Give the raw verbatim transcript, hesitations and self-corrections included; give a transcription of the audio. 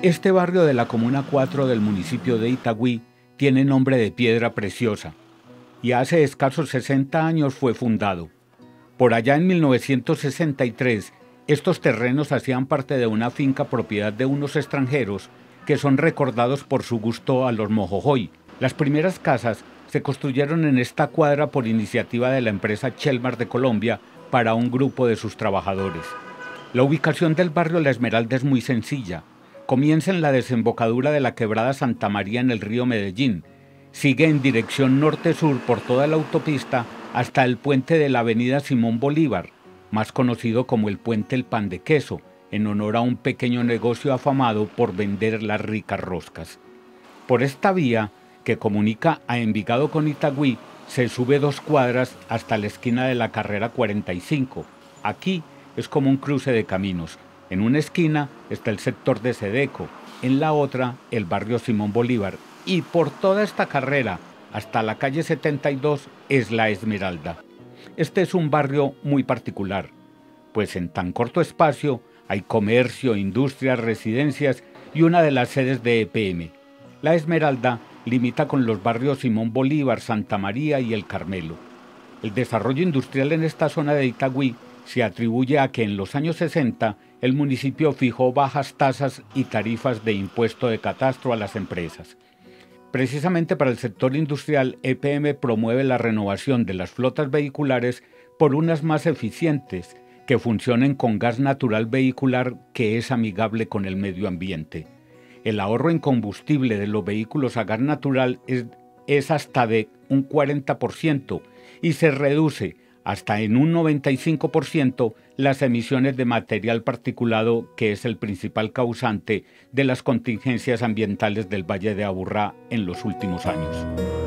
Este barrio de la Comuna cuatro del municipio de Itagüí tiene nombre de piedra preciosa y hace escasos sesenta años fue fundado. Por allá en mil novecientos sesenta y tres, estos terrenos hacían parte de una finca propiedad de unos extranjeros que son recordados por su gusto a los mojojoy. Las primeras casas se construyeron en esta cuadra por iniciativa de la empresa Chelmar de Colombia para un grupo de sus trabajadores. La ubicación del barrio La Esmeralda es muy sencilla. Comienza en la desembocadura de la quebrada Santa María en el río Medellín. Sigue en dirección norte-sur por toda la autopista hasta el puente de la avenida Simón Bolívar, más conocido como el Puente El Pan de Queso, en honor a un pequeño negocio afamado por vender las ricas roscas. Por esta vía, que comunica a Envigado con Itagüí, se sube dos cuadras hasta la esquina de la carrera cuarenta y cinco. Aquí es como un cruce de caminos. En una esquina está el sector de Sedeco, en la otra el barrio Simón Bolívar, y por toda esta carrera hasta la calle setenta y dos es La Esmeralda. Este es un barrio muy particular, pues en tan corto espacio hay comercio, industrias, residencias y una de las sedes de E P M. La Esmeralda limita con los barrios Simón Bolívar, Santa María y El Carmelo. El desarrollo industrial en esta zona de Itagüí se atribuye a que en los años sesenta el municipio fijó bajas tasas y tarifas de impuesto de catastro a las empresas. Precisamente para el sector industrial, E P M promueve la renovación de las flotas vehiculares por unas más eficientes, que funcionen con gas natural vehicular que es amigable con el medio ambiente. El ahorro en combustible de los vehículos a gas natural es, es hasta de un cuarenta por ciento y se reduce hasta en un noventa y cinco por ciento las emisiones de material particulado, que es el principal causante de las contingencias ambientales del Valle de Aburrá en los últimos años.